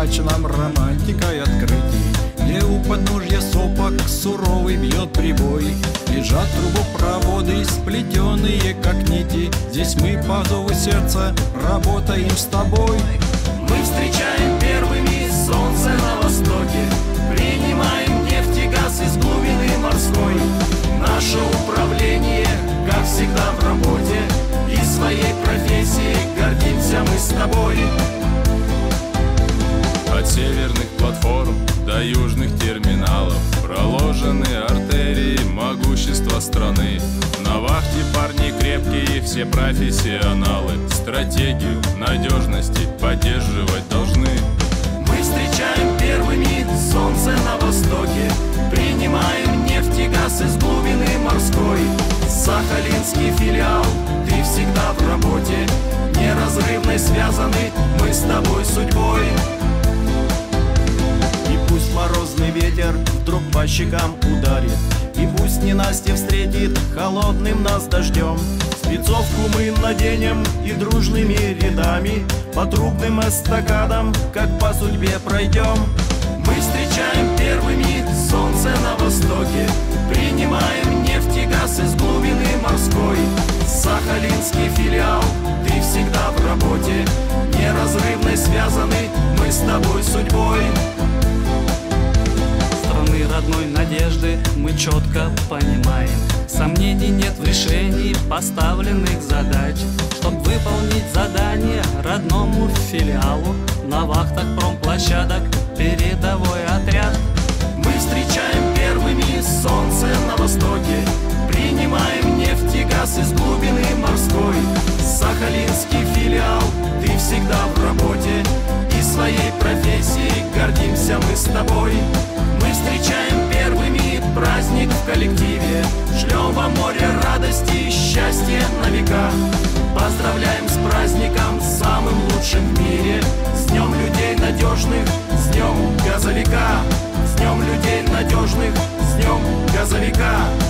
нам романтикой открытий, где у подножья сопок суровый бьет прибой. Лежат трубопроводы, сплетенные как нити. Здесь мы по зову сердца работаем с тобой. Мы встречаем первыми солнце на востоке, принимаем нефть и газ из глубины морской. Наше управление, как всегда, в работе, и своей профессией гордимся мы с тобой. От северных платформ до южных терминалов проложены артерии могущества страны. На вахте парни крепкие, все профессионалы. Стратегию надежности поддерживать должны. Мы встречаем первыми солнце на востоке, принимаем нефть и газ из глубины морской. Сахалинский филиал, ты всегда в работе, неразрывно связаны мы с тобой судьбой. Пусть морозный ветер вдруг по щекам ударит, и пусть ненастье встретит холодным нас дождем. Спецовку мы наденем и дружными рядами по трубным эстакадам, как по судьбе пройдем. Мы встречаем первыми солнце на востоке, принимаем нефть и газ из глубины морской. Сахалинский филиал, ты всегда в работе, неразрывно связаны мы с тобой судьбой. Родной надежды мы четко понимаем, сомнений нет в решении поставленных задач. Чтоб выполнить задание родному филиалу, на вахтах промплощадок передовой отряд. Мы встречаем первыми солнце на востоке, принимаем нефть и газ из глубины морской. Сахалинский филиал, ты всегда в работе, и своей профессией гордимся мы с тобой. Мы встречаем первыми праздник в коллективе, шлем вам море радости и счастья на века. Поздравляем с праздником, самым лучшим в мире, с днем людей надежных, с днем газовика. С днем людей надежных, с днем газовика.